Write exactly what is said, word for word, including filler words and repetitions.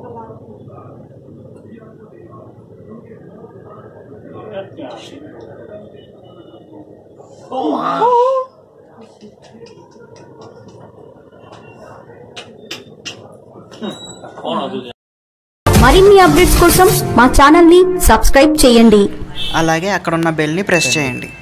మరిన్ని అప్డేట్స్ కోసం మా ఛానల్ ని సబ్స్క్రైబ్ చేయండి. అలాగే అక్కడ ఉన్న బెల్ ని ప్రెస్ చేయండి.